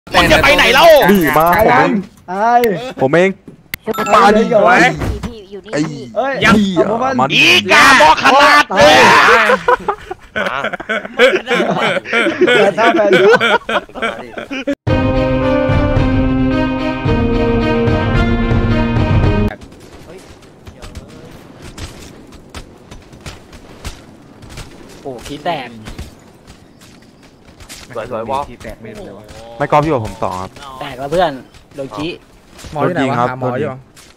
มึงจะไปไหนเล่าดีมากผมเองมาดิไว้ไอ้ยักษ์มันอีกาบอกขนาดเลยถ้าแฟนโอ้ขี้แตกสวยๆวอลไม่กอล์ฟอยู่กับผมต่อครับแตกแล้วเพื่อนโดนขี้หมอยิงครับหมออยู่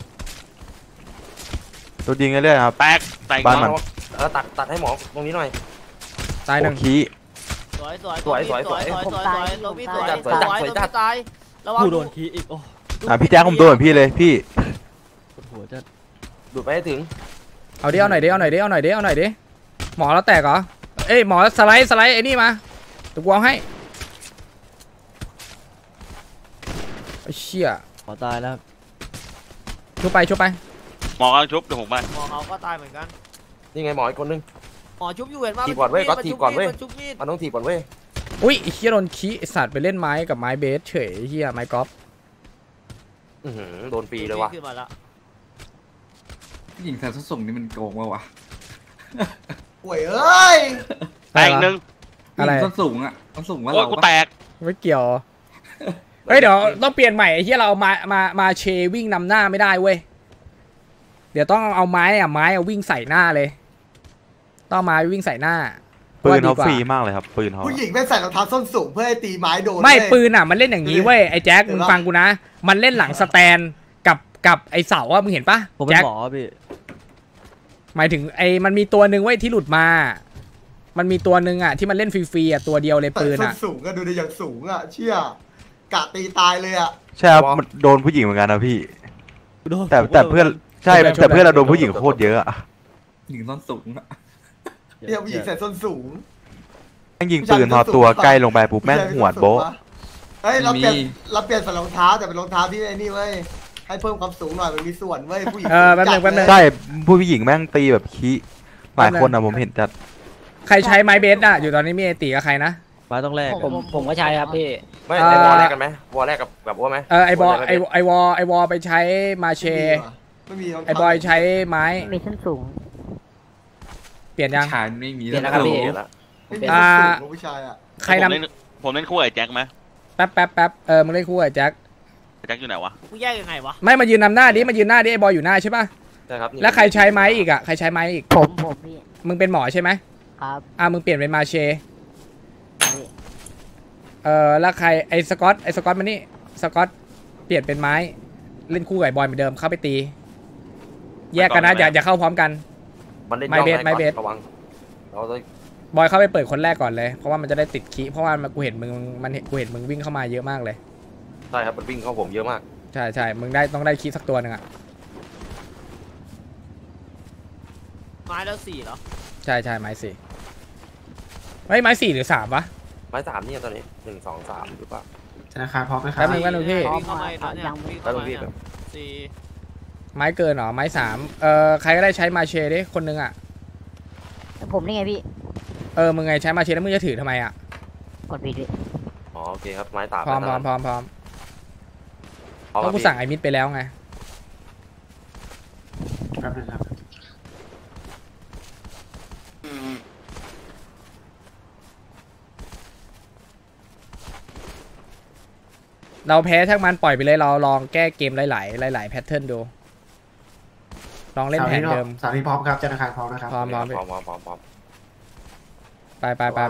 โดนยิงเรื่อยๆครับแตกบ้านมันตัดให้หมอตรงนี้หน่อยตายหนึ่งขี้สวยผู้โดนขี้อีกโอ้พี่แจ๊คผมโดนเหมือนพี่เลยพี่หัวจะดูดไปให้ถึงเอาดิเอาหน่อยดิหมอแล้วแตกเหรอเอ้ยหมอสไลด์ไอ้นี่มาตัวกูเอาให้ไอ้เชี่ยหมอตายแล้วชุบไปหมอกำลังชุบเดี๋ยวผมไปหมอเขาก็ตายเหมือนกันนี่ไงหมออีกคนนึงหมอชุบอยู่เห็นว่าทีก่อนเว้ยก็ทีก่อนเว้ยมันต้องทีก่อนเว้ยอุ้ยไอ้เชี่ยโดนขี้ไอ้สัตว์ไปเล่นไม้กับไม้เบสเฉยเฮียไม้กอล์ฟโดนปีเลยว่ะยิงแทนส้นสูงนี่มันโกงวะป่วยเอ้ยแตกหนึ่งอะไรส้นสูงอ่ะส้นสูงว่าเรากูแตกไม่เกี่ยวเฮ้ยเดี๋ยวต้องเปลี่ยนใหม่ไอ้เหี้ยเราเอามาเชวิ่งนำหน้าไม่ได้เว้ยเดี๋ยวต้องเอาไม้วิ่งใส่หน้าเลยต้องไม้วิ่งใส่หน้าปืนเขาฟรีมากเลยครับปืนเขาผู้หญิงไม่ใส่รองเท้าส้นสูงเพื่อให้ตีไม้โดนไม่ปืนอ่ะมันเล่นอย่างนี้เว้ยไอ้แจ็คมึงฟังกูนะมันเล่นหลังสแตนกับไอ้เสาอ่ะมึงเห็นปะผมเป็นหมอพี่หมายถึงไอ้มันมีตัวหนึ่งเว้ยที่หลุดมามันมีตัวหนึ่งอ่ะที่มันเล่นฟรีๆอ่ะตัวเดียวเลยปืนอ่ะสูงก็ดูได้อย่างสูงอ่ะเชี่ยกะตีตายเลยอ่ะใช่ครับมันโดนผู้หญิงเหมือนกันนะพี่แต่เพื่อนใช่แต่เพื่อนเราโดนผู้หญิงโคตรเยอะอะยิงส้นสูงอะเนี่ยผู้หญิงใส่ส้นสูงแม่งยิงปืนพอตัวใกล้ลงไปปุ๊บแม่งหัวโบ๊ะเฮ้ยเราเปลี่ยนใส่รองเท้าแต่เป็นรองเท้าที่ไอ้นี่เว้ยให้เพิ่มความสูงหน่อยมันมีส่วนเว้ยผู้หญิงแป๊บนึงใช่ผู้หญิงแม่งตีแบบขี้หลายคนอะผมเห็นจัดใครใช้ไม้เบสอะอยู่ตอนนี้มีไอตีกับใครนะมาต้องแรกผมก็ใช้ครับพี่ไม่ไอวอลแรกกันไหมวอลแรกกับวอลไหมไอวอลไปใช้มาเชไอบอยใช้ไม้มีชั้นสูงเปลี่ยนยังไม่มีเปลี่ยนแล้วครับพี่ใครนำผมเล่นคู่ไอ้แจ็คไหมแป๊บมึงเล่นคู่ไอ้แจ็คอยู่ไหนวะกูแยกยังไงวะไม่มายืนนำหน้าดิไอ้บอยอยู่หน้าใช่ป่ะใช่ครับแล้วใครใช้ไม้อีกอ่ะใครใช้ไม้อีกผมพี่มึงเป็นหมอใช่ไหมครับมึงเปลี่ยนเป็นมาเชแล้วใครไอ้สกอตมานี่สกอตเปลี่ยนเป็นไม้เล่นคู่กับไอ้บอยเหมือนเดิมเข้าไปตีแยกกันนะอย่าเข้าพร้อมกันไม้เบสระวังบอยเข้าไปเปิดคนแรกก่อนเลยเพราะว่ามันจะได้ติดคีเพราะว่ากูเห็นมึงวิ่งเข้ามาเยอะมากเลยใช่ครับมันวิ่งเข้าผมเยอะมากใช่มึงต้องได้คีสักตัวหนึ่งอ่ะไม้แล้ว4เหรอใช่ไม้4ไม้4หรือ3วะไม้3นี่ตอนนี้1 2 3หรือเปล่าธนาคารพร้อมไหมครับแป๊บนึงพี่ไม้เกินหรอไม้3ใครก็ได้ใช้มาเชดิคนนึงอ่ะผมนี่ไงพี่มึงไงใช้มาเชแล้วมึงจะถือทำไมอ่ะกดผิดอ๋อโอเคครับไม้ตาพร้อมต้องกูสั่งไอมิดไปแล้วไงครับเราแพ้ทั้งมันปล่อยไปเลยเราลองแก้เกมหลายแพทเทิร์นดูลองเล่นแผนเดิมสามีพร้อมครับธนาคารพร้อมนะครับพร้อมไป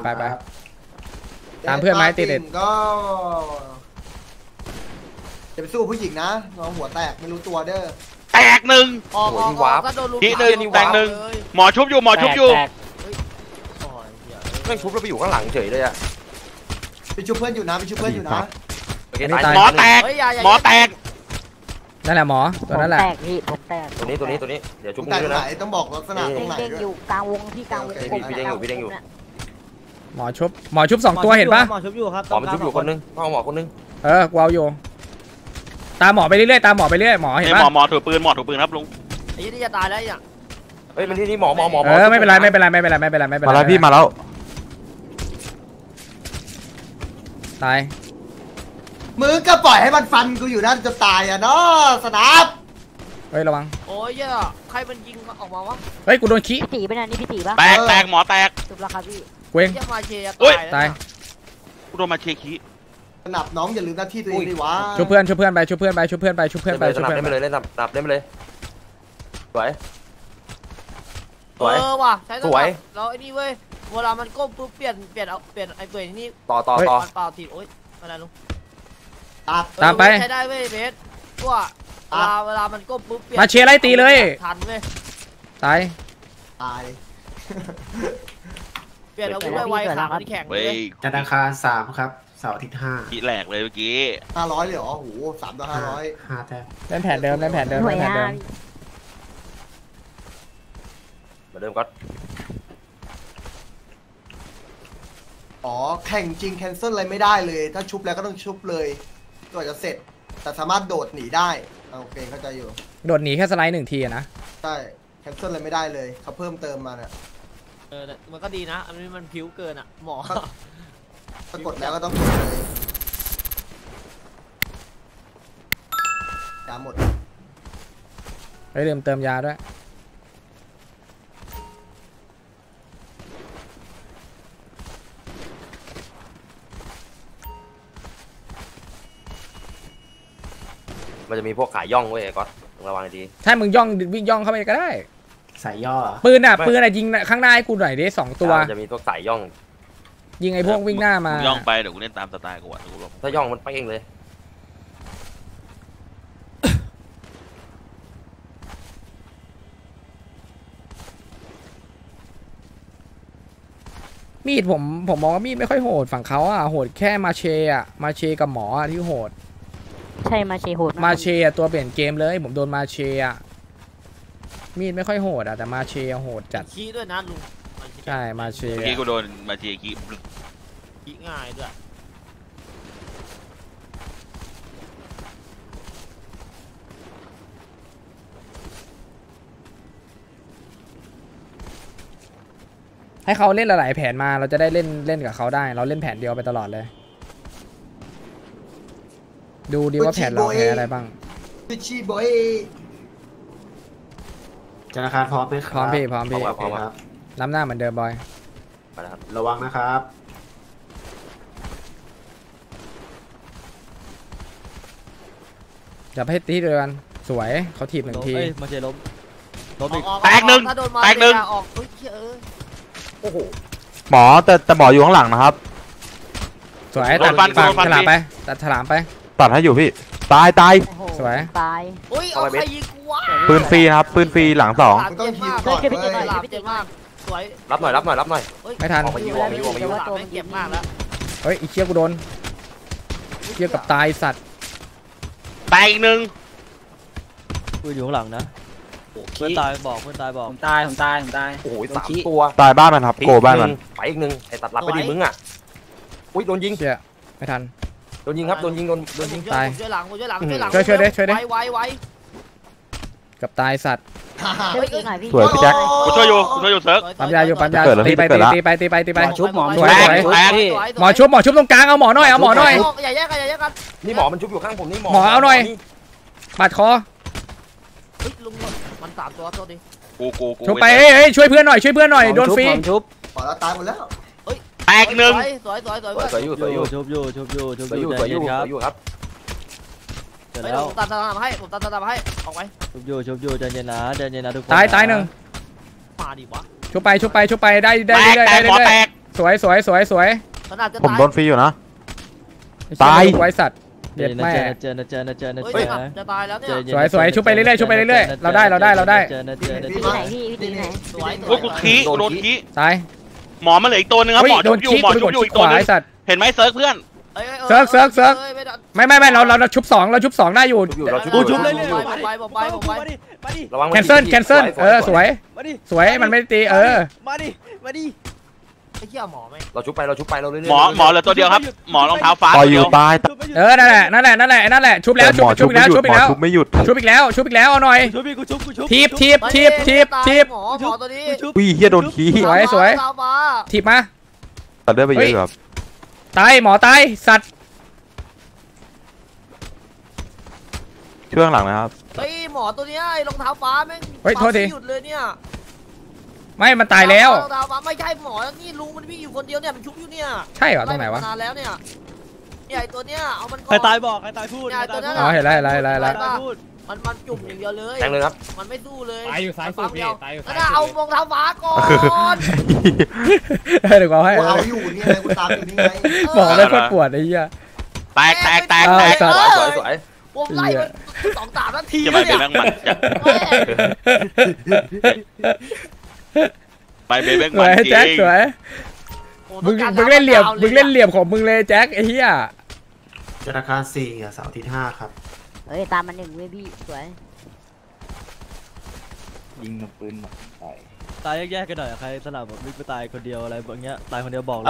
ตามเพื่อนไม้ติดก็จะไปสู้ผู้หญิงนะน้องหัวแตกไม่รู้ตัวเด้อแตกหนึ่งทีหนึ่งแตกหนึ่งหมอชุบอยู่แม่งชุบแล้วไปอยู่ข้างหลังเฉยเลยอะไปชุบเพื่อนอยู่นะหมอแตกนั่นแหละหมอตัวนั้นแหละผมแตกตัวนี้เดี๋ยวชุบด้วยนะต้องบอกลักษณะตรงไหนอยู่กลางวงที่กลางวงพี่เด้งอยู่หมอชุบ2ตัวเห็นปะหมอชุบอยู่ครับหมอมันชุบอยู่คนนึงพ่อหมอคนนึงกูเอาอยู่ตามหมอไปเรื่อยหมอเห็นปะหมอถือปืนครับลุงไอ้ยี่ที่จะตายแล้วอย่างเฮ้ยมันที่นี่หมอไม่เป็นไรมาแล้วพี่มาแล้วตายมึงก็ปล่อยให้มันฟันกูอยู่นั่นจะตายอ่ะเนาะสนับเฮ้ยระวังโอ้ยเหี้ยใครมันยิงออกมาวะเฮ้ยกูโดนขี้พี่ตีเป็นอันนี้พี่ตีปะแตกหมอแตกจบแล้วครับพี่เว้งเหี้ยมาเชียร์อุ๊ยตายแล้วตายกูโดนมาเชคีสนับน้องอย่าลืมหน้าที่ตัวเองดิวะช่วยเพื่อนไปช่วยเพื่อนไปช่วยเพื่อนไปช่วยเพื่อนไปเล่นช่วยสนับเพื่อนเล่นไปไปเลยเล่นสนับเล่นไปเลยสวยสวยว่ะใช้สวยแล้วไอ้นี่เว้ยเวลามันก้มปุ๊บเปลี่ยนไอ้เปลี่ยนนี่ต่อเปล่าทีโอ๊ยอะไรลุงตามไปใช้ได้เว้ยเบสตัวเวลามันก้มปุ๊บเปลี่ยนมาเชียร์ไล่ตีเลยทันเว้ยตายตายเปลี่ยนอาวุธไวๆขามันแข็งเลเว้ยยจันทร์อังคาร3ครับเสาร์อาทิตย์ขี้แหลกเลยเมื่อกี้ 500เลยเหรอโอ้โห3 ต่อ 500 5แต้มเล่นแผนเดิมเล่นแผนเดิมหน่วเล่ยนแผนห้าเดิมเหมือนเดิมก็อ๋อแข่งจริงแคนเซิลอะไรไม่ได้เลย ถ้าชุบแล้วก็ต้องชุบเลยตัวจะเสร็จแต่สามารถโดดหนีได้โอเคเข้าใจอยู่โดดหนีแค่สไลด์1 ทีอะนะใช่แคนเซิลอะไรไม่ได้เลยเขาเพิ่มเติมมาเนี่ยมันก็ดีนะอันนี้มันผิวเกินอ่ะหมอถ้ากดแล้วก็ต้องกดเลยยาหมดเฮ้ยลืมเติมยาด้วยมันจะมีพวกขายย่องเว้ยก็ระวังดีถ้ามึงย่องวิ่งย่องเข้าไปก็ได้สายย่อปืนอ่ะยิงข้างหน้าให้กูหน่อยดิ2 ตัวจะมีพวกสายย่องยิงไอ้พวกวิ่งหน้ามาย่องไปเดี๋ยวกูเล่นตามสไตล์กูอ่ะกูหลบถ้าย่องมันไปเองเลยมีดผมมองว่ามีดไม่ค่อยโหดฝั่งเขาอ่ะโหดแค่มาเชอะมาเชกับหมออะที่โหดใช่มาเชโหดมาเชอะตัวเปลี่ยนเกมเลยผมโดนมาเชอะมีดไม่ค่อยโหดอะแต่มาเชอะโหดจัดขี้ด้วยนะลุงใช่มาเชเมื่อกี้กูโดนมาเชคีขี้ง่ายด้วยให้เขาเล่นหลายๆแผนมาเราจะได้เล่นกับเขาได้ เราเล่นแผนเดียวไปตลอดเลย ดูดีว่าแผนเราแพ้อะไรบ้างพิชีบอยจันทร์อังคารพร้อมไหมครับพร้อมพี่พร้อมพี่โอเคครับล้ำหน้าเหมือนเดิมบอยไปนะครับระวังนะครับอย่าให้ตีเดียวกันสวยเขาถีบ1 ทีมาเจล้มแตกหนึ่งถ้าโดนมาแตกหนึ่งออกเฮ้ยโอ้โหหมอแต่หมออยู่ข้างหลังนะครับสวยตัดฉลามไปตัดฉลามไปตัดให้อยู่พี่ตายโอ้โหสวยตายโอ้ยเอาใครยิงกูวะปืนฟรีนะครับปืนฟรีหลัง2 มันต้องทีมก่อนช่วยพี่ตีหน่เว้อยยเจ็บมากสวยรับหน่อยรับหน่อยรับหน่อยไม่ทันออกมายิงออกมายิงออกมายิงฉลามไม่เจ็บมากแล้วเฮ้ยอีเชี่ยกูโดนเชี่ยกับตายสัตว์แตกอีกหนึ่งปืนอยู่ข้างหลังนะเพื่อนตายบอกเพื่อนตายบอกผมตายโอ้โห3 ตัวตายบ้านมันครับโกบ้านมันไปอีกหนึ่งไอ้ตัดรับไปดิมึงอ่ะอุ้ยโดนยิงเชี่ยไม่ทันโดนยิงครับโดนยิงโดนยิงตายช่วยหลังช่วยหลังช่วยดิไวกับตายสัตว์ช่วยพี่ตีหน่อยพี่สวยพี่แจ็คกูช่วยอยู่เซิร์ฟปั๊มยาอยู่ปั๊มยาเกิดแล้วพี่ตีไปเกิดแล้วตีไปชุบหมอสวยแตกสวยแตกหมอชุบตรงกลางเอาหมอหน่อยอย่าแยกกันอย่าแยกกันนี่หมอมันชุบอยู่ข้างผมนี่หมอหมอเอาหน่อย บาดคอเฮ้ยลุงมัน3 ตัวโทษดิกูชุบไปเฮ้ยช่วยเพื่อนหน่อยโดนฟรีชุบพอแล้วตายหมดแล้วแตกอีกหนึ่งสวยสวยอยู่สวยอยู่ชุบอยู่ชุบอยู่ชุบสวยออยู่ยู่สวยอยู่ใจสเย็นครับวยอยู่ครับเสร็จแล้แล้ว วผมตัดตามให้ออกไปชุบอยู่ใจเย็นนะทุกคนตายหนึ่งมาดิวะชุบไปได้แตกหมอแตกสวยขนาดจะผมตายโดนฟรีอยู่นะไอ้เชี่ไว้สัตว์เดี๋เด็ยดวแม่เจอนะเฮ้ยจะตายแล้วเนี่ยสวยชุบไปเรื่อยเราได้เจอนะพี่ไหนพี่ตีไหนสวยกูโดนขี้ตายหมอมันเหลืออีกตัวนึงครับหมอโดชุนบอยู่ขี้หมอกูชุบกดอยู่ขี้อีกขตัววานึงไอ้สัตว์เห็นไหมเซิร์ฟเพื่อนไม่เราชุบ2ได้อยู่เราชุบชุบเลยไประวังแคนเซิลสวยมันไม่ตีมาดิไอ้เหี้ยหมอไหมเราชุบไปเราเรื่อยหมอเหลือตัวเดียวครับหมอรองเท้าฟ้าต่อยอยู่ตัวเดีวตายนั่นแหละชุบแล้วหมอชุบอีกแล้วหมอชุบไม่หยุดชุบอีกแล้วเอาหน่อยชุบพี่กูชุบทีบหมอตัวนี้อุ้ยเฮียโดนขี้สวยตามมาทีบมาตัดเลือดไปเยอะอยู่ครับตายหมอตายสัตว์ช่วงหลังนะครับเฮ้ยหมอตัวเนี้ยไอ้รองเท้าฟ้าแม่งเฮ้ยโทษทีหยุดเลยเนี่ยไม่มันตายแล้วรองเท้าฟ้าไม่ใช่หมอนี่ลุงมันวิ่งอยู่คนเดียวเนี่ยมันชุบอยู่เนี่ยใช่เหรอตรงไหนวะล่มัมานานแล้วเนี่ยไอ้ตัวเนี้ยเอามันก่อนใครตายบอกใครตายพูดเนี่ยตัวนั้นอ๋อเห็นแล้วเห็นแล้วเห็นแล้วเห็นแล้วตายพูดมันจุ่มอย่างเดียวเลยแทงเลยครับมันไม่สู้เลยตายอยู่ซ้ายสุดพี่ตายอยู่ซ้ายสุดแล้วเอารองเท้าฟ้าก่อนเดี๋ยวกูให้กูเอาอยู่นี่ไงกูตามอยู่นี่ไงหมอไม่โคตรปวดไอ้เหี้ยแตกแตกแตกเอาแตกสัตว์สวยผมไล่มัน2-3 นาทีจะแล้ไปวเป็นเนี่ยแม่งมันจัดไปเป็นแม่งสมัวน ยจริแจ็คงสวยมึงเล่นเหลี่ยมของมึงเลยแจ็คไอ้เหี้ยธนาคาร4กับเสาร์อาทิตย์5ครับเฮ้ยตามมัน1เว้ยพี่สวยยิงกับปืนหมดไปตายแยกๆกันหน่อยใครสลับแบบมิกไปตายคนเดียวอะไรแบบเงี้ยตายคนเดียวบอกเลย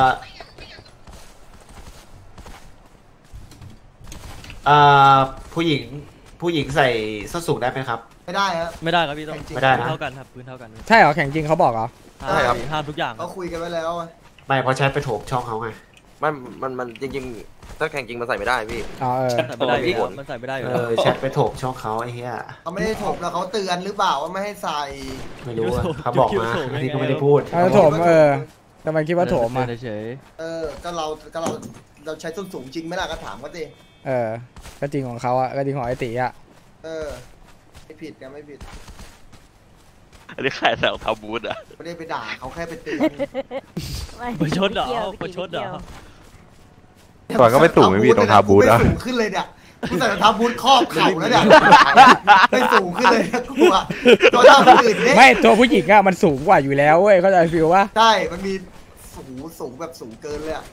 ผู้หญิงใส่ส้นสูงได้ไหมครับไม่ได้ครับไม่ได้ครับพี่ต้องไม่ได้นะเท่ากันครับพื้นเท่ากันใช่เหรอแข่งจริงเขาบอกเหรอห้ามทุกอย่างเขาคุยกันไว้แล้วอะไม่เพราะแชทไปโถมช่องเขาไงมันจริงๆถ้าแข่งจริงมันใส่ไม่ได้พี่อ๋อเออใส่ไม่ได้พี่พี่มันใส่ไม่ได้อยู่แล้วแชทไปโถมช่องเขาไอ้เหี้ยเขาไม่ได้ถมแล้วเขาเตือนหรือเปล่าว่าไม่ให้ใส่ไม่รู้อะเขาบอกมาพี่ก็ไม่ได้พูดเอาโถมทำไมคิดว่าโถมอ่ะเฉยก็เราใช้ส้นสูงจริงไหมล่ะก็ถามเขาดิก็จริงของเขาอ่ะก็จริงของไอติอ่ะไม่ผิดกันไม่ผิดอันนี้แค่ใส่รองเท้าบูทอ่ะไม่ได้ไปด่าเขาแค่ไปเตือนประชดเหรอประชดเหรอก่อนก็ไม่สูงไม่มีรองเท้าบูทไม่อะสูงขึ้นเลยเนี่ยกูใส่รองเท้าบูทครอบเข่าแล้วเนี่ยไม่สูงขึ้นเลยกูอะตัวเท้าคนอื่นเนี่ยไม่ตัวผู้หญิงอ่ะมันสูงกว่าอยู่แล้วเว้ยเข้าใจฟิลว่าใช่มันมีสูงแบบสูงเกินเลยอะ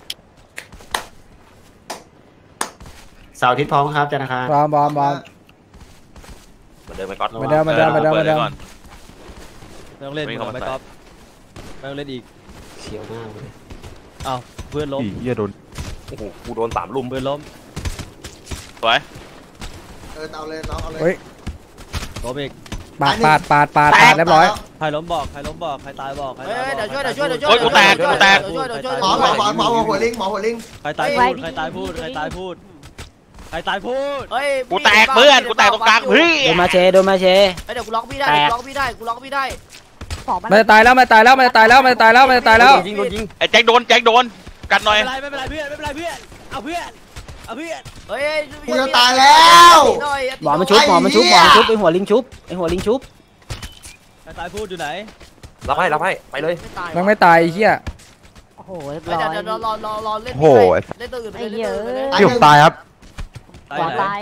เสาร์อาทิตย์พร้อมครับธนาคารบอมเหมือนเดิมไหมก๊อตมาเดิมเปิดเลยก่อนไม่ต้องเล่นไม่ไม่เข้ามาก๊อฟไม่ต้องเล่นอีกเฉียวหน้าเลยอ้าวเพื่อนล้มเหี้ยโดนโอ้โหกูโดน3 ลุมเพื่อนล้มสวยเอาเลยน้องเอาเลยเฮ้ยล้มอีกปาดเรียบร้อยใครล้มบอกใครตายบอกใครเฮ้ตายยบอกเดี๋ยวช่วยโอ๊ยกูแตกกูแตกเดี๋ยวช่วยหมอหัวลิงหมอหัวลิงใครตายพูดใครตายพูดใครตายพูดใครตายพูดเฮ้ยกูแตกเพื่อนกูแตกตรงกลางเฮ้ยโดนมาเชเดี๋ยวกูล็อกพี่ได้กูล็อกพี่ได้ของมันมันจะตายแล้วมันจะตายแล้วยิงโดนยิงไอ้แจ็คโดนกัดหน่อยไม่เป็นไรเพื่อนเอาเพื่อนเฮ้ยกูจะตายแล้วหมอมันชุบไอหัวลิงชุบใครตายพูดอยู่ไหนรับให้ไปเลยมันไม่ตายไอ้เหี้ยโอ้โหเรียบเดี๋ร้อยยวรอเล่นโอ้โหเล่นตัวอื่นไปไอ้เล่นเหี้ยตัวอื่นไปเลยพี่ผมตายครับหมอตาย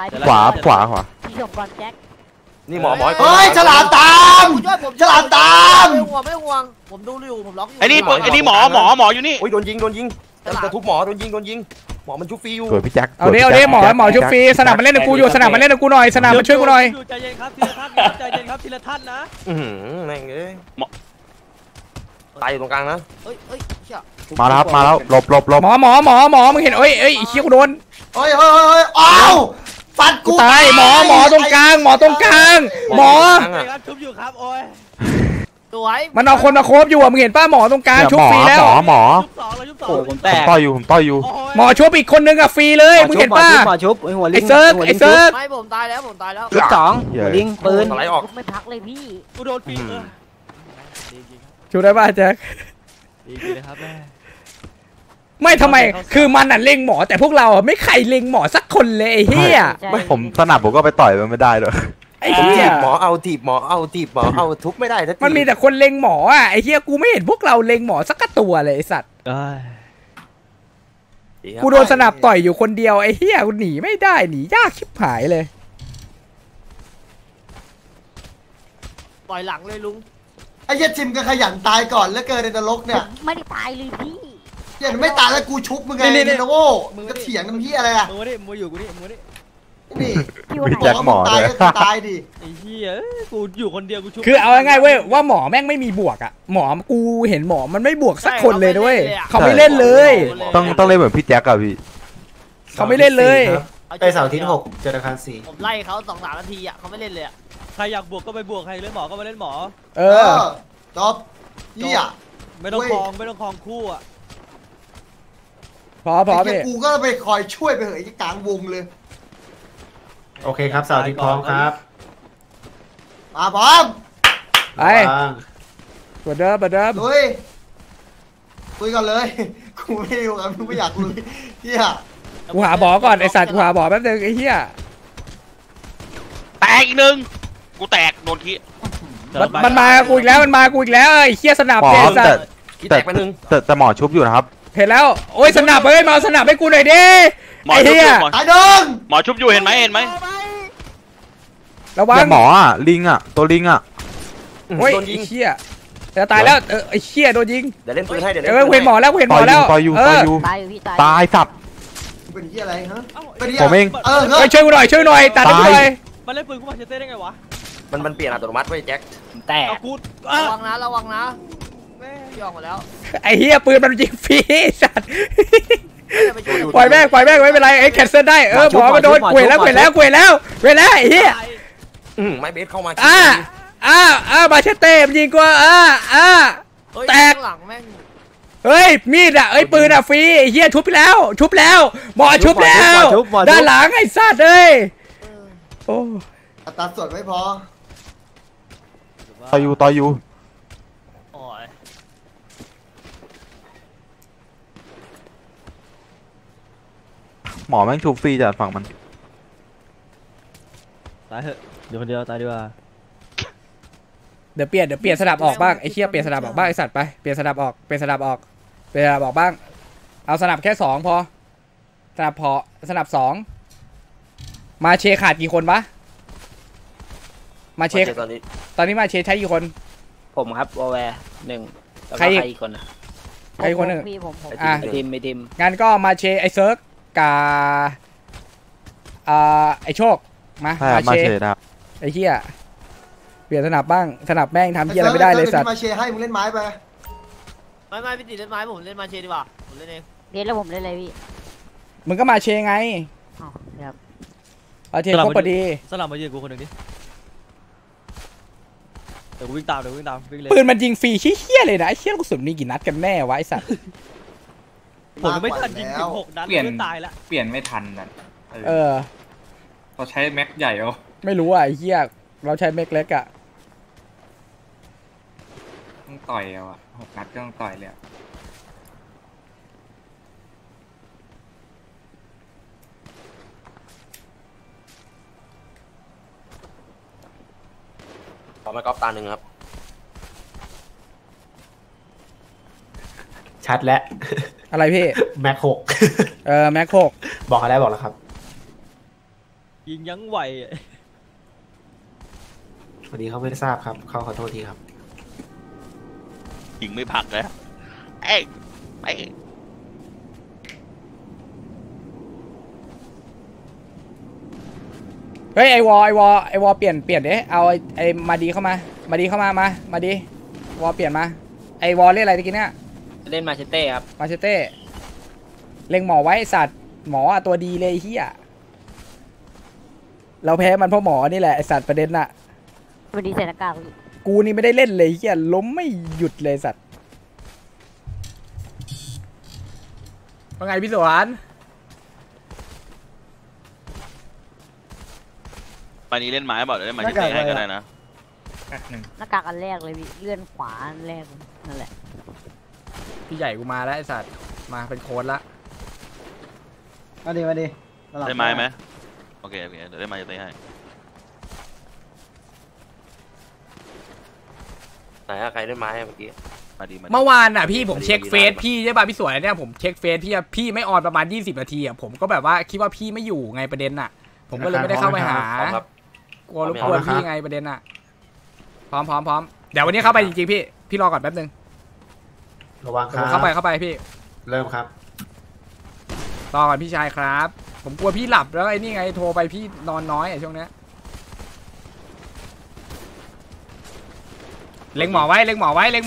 ขวาพี่ชมก่อนแจ็คนี่หมอเฮ้ยฉลามตามฉลามตามไม่ห่วงผมดูอยู่ผมล็อกอยู่ไอ้นี่หมออยู่นี่โอ้ยโดนยิงจะทุบหมอโดนยิงหมอมันชุบฟรีอยู่สวยพี่แจ็คเอาดิหมอชุบฟรีสนามมันเล่นกับกูอยู่สนามมันเล่นกับกูหน่อยสนามมันช่วยกูหน่อยใจเย็นครับทีละท่านนะแม่งเอ้ยตายอยู่ตรงกลางนะเฮ้ยเชี่ยมาแล้วครับมาแล้วหลบหมอมึงเห็นเอ้ยเชี่ยกูโดนเฮ้ยอ้าวฟันกูตายหมอตรงกลางหมอครับชุบอยู่ครับโอ้ยสวยมันเอาคนมาโคบอยู่อ่ะมึงเห็นป้าหมอตรงกลางชุบฟรีแล้วหมอชุบ2แล้วชุบ2 ผมต่อยอยู่หมอชุบอีกคนนึงอ่ะฟรีเลยมึงเห็นป้าไอ้เซิร์กไม่ผมตายแล้วชุบ2ลิงปืนอะไรออกไม่พักเลยพี่กูโดนปีกเลยชุบได้ป่ะแจ็คดีเลยครับแม่ไม่ทำไมคือมันน่ะเล็งหมอแต่พวกเราไม่ใครเล็งหมอสักคนเลยไอ้เหี้ยไม่ผมสนับผมก็ไปต่อยมันไม่ได้ด้วยไอ้เหี้ยหมอเอาถีบหมอเอาทุบไม่ได้ทันทีมันมีแต่คนเล็งหมออ่ะไอ้เหี้ยกูไม่เห็นพวกเราเล็งหมอสักตัวเลยไอ้สัตว์กูโดนสนับต่อยอยู่คนเดียวไอ้เหี้ยกูหนีไม่ได้หนียากชิบหายเลยปล่อยหลังเลยลุงไอ้เหี้ยจิมก็ขยันตายก่อนแล้วเกินในนรกเนี่ยไม่ได้ตายเลยพี่อย่าไม่ตายแล้วกูชุบมึงไงนะโว้มึงก็เถียงกันพี่อะไรอะมือนี่มืออยู่กูนี่มือนี่นี่พี่วันไหนแจ็คหมอตายด้วยก็ตายดิไอ้เหี้ยกูอยู่คนเดียวกูชุบคือเอาง่ายๆเว้ยว่าหมอแม่งไม่มีบวกอ่ะหมอกูเห็นหมอมันไม่บวกสักคนเลยด้วยเขาไม่เล่นเลยต้องเล่นเหมือนพี่แจ็คอะพี่เขาไม่เล่นเลยไปเสาร์อาทิตย์6ธนาคาร4 ผมไล่เขา2-3 นาทีอ่ะเขาไม่เล่นเลยอ่ะใครอยากบวกก็ไปบวกใครเล่นหมอก็มาเล่นหมอจบเหี้ยไม่ต้องคลองคู่อ่ะพอไอ้พี่กูก็ไปคอยช่วยไปเหยกลางวงเลยโอเคครับเสาร์อาทิตย์พร้อมครับมาพร้อมไปเปิดเดิมเปิดเดิมลุยคุยกันเลยกูไม่อยู่กับมึงไม่อยากลุยเฮียกูหาบ่อก่อนไอสัตว์กูหาบ่อแป๊บนึงไอ้เหี้ยแตกอีกหนึ่งกูแตกโดนขี้มันมากูอีกแล้วมันมากูอีกแล้วไอ้เหี้ยสนับหมอเนี่ยสัตว์แต่หมอชุบอยู่นะครับเห็นแล้วโอ้ยสนับเอ้ยมาสนับให้กูหน่อยดิหมอไอ้ชุบเหี้อย ยู่ตายโดนหมอชุบอยู่เห็นไหมระวังแต่หมออ่ะลิงอ่ะตัวลิงอ่ะโอ้ยไอ้เหี้ยจะตายแล้วไอ้เหี้ยโดนยิงเดี๋ยวเล่นปืนให้เดี๋ยวเห็นหมอแล้วเห็นหมอแล้วต่อยอยู่เออตายอยู่พี่ตายตายสับเป็นเฮียอะไรฮะเป็นเฮียผมเองไปช่วยกูหน่อยตัดให้กูหน่อยมันเล่นปืนกูมาเชเต้ได้ไงวะมันเปลี่ยนอัตโนมัติไว้แจ็คแต่เอากูระวังนะแม่ยอมหมดแล้วไอ้เหี้ยปืนมันยิงฟรีสัตว์ไปช่วยปล่อยแม่งไม่เป็นไรไอ้แคนเซิลได้หมอมาโดนเวแล้วไอ้เหี้ยไม่เบสเข้ามามาเชเต้มันยิงกูแตกหลังแม่งเฮ้ยมีดเอ้ยปืนฟรีไอ้เหี้ยชุบแล้วหมอชุบแล้วด้านหลังไอ้สัตว์เอ้ยโอ้อัตราส่วนไม่พอต่อยอยู่โอ้ยหมอแม่งชุบฟรีจากฝั่งมันตายเถอะเดี๋ยวคนเดียวตายดีกว่าเดี๋ยวเปลี่ยนสนับออกบ้างไอ้เหี้ยเปลี่ยนสนับออกบ้างไอ้สัตว์ไปเปลี่ยนสนับออกบ้างเอาสนับแค่2พอสนับ2มาเชขาดกี่คนวะมาเชตอนนี้มาเชใช้กี่คนผมครับวอลแวร์1แล้วใครก็อีกใครอีกคนนะใครคนหนึ่งพี่ผมอ่ะไอทีมงั้นก็มาเชไอเซิร์กกับไอโชคมาใช่มาเชดครับไอเหี้ยเปลี่ยนสนับบ้างสนับแม่งทำเหี้ยอะไรไม่ได้เลยสัตว์มาเชียร์ให้มึงเล่นไม้ไปไม่พี่ติเล่นไม้ผมเล่นมาเชดีกว่าผมเล่นเองเล่นแล้วผมเล่นอะไรพี่มึงก็มาเชไงอ๋อครับมาเชครบพอดีสลับมายืนกูคนหนึ่งดิเดี๋ยวกูวิ่งตามวิ่งเลยปืนมันยิงฟรีเหี้ยเลยนะไอ้เหี้ยลูกกระสุนมีกี่นัดกันแน่วะไอสัตว์ผมไม่ทันยิงถึง6 นัดเพื่อนตายละเปลี่ยนไม่ทันน่ะเออเราใช้แม็กใหญ่เอาไม่รู้อ่ะไอ้เหี้ยเราใช้เมกเล็กอ่ะต้องต่อยเอาอ่ะ6 นัดก็ต้องต่อยเลยต่อมากอล์ฟตาหนึ่งครับชัดแล้วอะไรพี่แม็กหกแม็ก6 บอกอะไรบอกแล้วครับยิงยั้งไหววันนี้เขาไม่ได้ทราบครับเขาขอโทษทีครับยิงไม่พักเลยเอ้ยเฮ้ยไอวอเปลี่ยนดิเอาไอมาดีเข้ามามาดีวอเปลี่ยนมาไอวอเล่นอะไรตะกี้เนี่ยเล่นมาเชเต้ครับมาเชเต้เล็งหมอไว้สัตว์หมอตัวดีเลยเฮียเราแพ้มันเพราะหมอนี่แหละไอสัตว์ประเด็นน่ะวันนี้ใส่หน้ากากพี่กูนี่ไม่ได้เล่นเลยเฮียล้มไม่หยุดเลยสัตว์ว่าไงพี่สวรรค์วันนี้เล่นไม้บอกเดี๋ยวเล่นไม้จะตีให้ก็ได้นะหน้ากากอันแรกเลยพี่เลื่อนขวาอันแรกนั่นแหละพี่ใหญ่กูมาแล้วไอสัตว์มาเป็นโค้ดละมาดิได้ไม้ไหมโอเคเดี๋ยวได้ไม้จะตีให้ไหนอะใครได้ไม้เมื่อกี้เมื่อวานอ่ะพี่ผมเช็คเฟซพี่ใช่ป่ะพี่สวยเนี่ยผมเช็คเฟซพี่ไม่ออนประมาณ20 นาทีอ่ะผมก็แบบว่าคิดว่าพี่ไม่อยู่ไงประเด็นน่ะผมก็เลยไม่ได้เข้าไปหากลัวรบกวนพี่ไงประเด็นน่ะพร้อมเดี๋ยววันนี้เข้าไปจริงๆพี่รอก่อนแป๊บนึงระวังครับเข้าไปพี่เริ่มครับรอก่อนพี่ชายครับ ผมกลัวพี่หลับแล้วไอ้นี่ไงโทรไปพี่นอนน้อยช่วงนี้เล็งหมอไว้ไอ้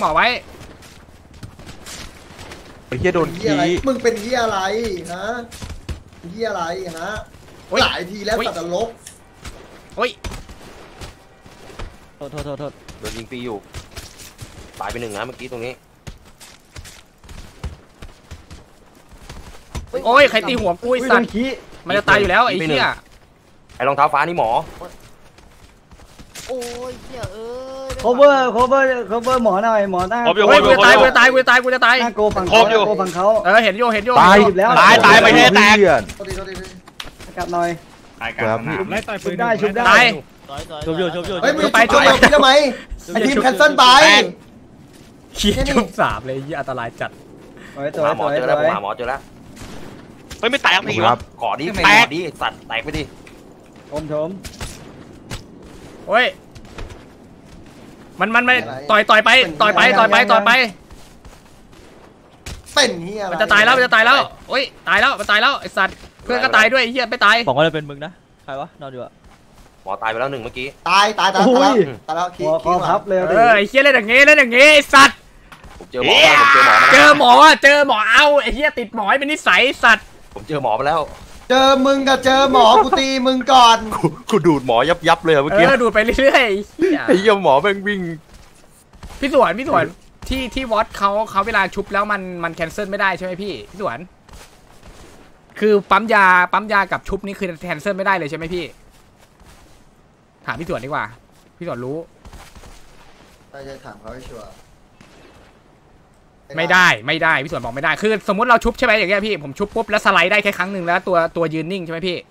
เหี้ยโดนขี้มึงเป็นเฮียอะไรฮะเฮียอะไรฮะหลายทีแล้วตัดลบโอ้ยโทษโดนยิงฟรีอยู่ตายไป1นะเมื่อกี้ตรงนี้โอ้ยใครตีหัวกูไอ้สัตว์มันจะตายอยู่แล้วไอ้เหี้ยไอ้รองเท้าฟ้านี่หมอโอ้ยเหี้ย cover หมอหน่อยหมอหน้าครบอยู่เฮ้ยกูจะตายกูจะตายกูจะตายกูจะตายหน้าโกฝั่งครบอยู่โกฝั่งเขาเห็นโยเห็นโยตายตายไปให้แตกกลับหน่อยตายกลางสนามไล่ต่อยปืชุนบได้ชุบได้ตายชุบอยู่ชุบอยู่เฮ้ยมึงไปชุบพี่ทำไมไอ้ทีมแคนเซิลไปเหี้ยชุบ3เลยยี่อันตรายจัดสวยหาหมอเจอแล้วผมหาหมอเจอแล้วเฮ้ยไม่แตกทีควะรับก่อดิแตกก่อดิสัตว์แตกไปดิชมโอ้ยมันไม่ต่อยไปต่อยไปเป็นเฮียอะไรมันจะตายแล้วโอ้ยตายแล้วมันตายแล้วไอสัตว์เพื่อนก็ตายด้วยเหี้ยไม่ตายบอกว่าจะเป็นมึงนะใครวะนอนอยู่อะหมอตายไปแล้ว1เมื่อกี้ตายแล้วคิหัวคอพับเลยไอเหี้ยเล่นอย่างงี้ไอสัตว์ผมเจอหมอแล้วผมเจอหมอมาเจอหมอเอาไอเหี้ยติดหมอเป็นนิสัยสัตว์ผมเจอหมอไปแล้วเจอมึงกับเจอหมอกูตีมึงก่อนกูดูดหมอยับเลยเมื่อกี้ดูดไปเรื่อยๆไอ้เหี้ยหมอแม่งวิ่งพี่สวนที่วอตเขาเวลาชุบแล้วมันแคนเซิลไม่ได้ใช่ไหมพี่สวนคือปั๊มยากับชุบนี่คือแคนเซิลไม่ได้เลยใช่ไหมพี่ถามพี่สวนดีกว่าพี่สวนรู้จะถามเขาให้ชัวร์ไม่ได้พี่สวนบอกไม่ได้คือสมมติเราชุบใช่ไหมอย่างเงี้ยพี่ผมชุบปุ๊บแล้วสไลด์ได้แค่ครั้งหนึ่งแล้วตัวยืนนิ่งใช่ไหมพี่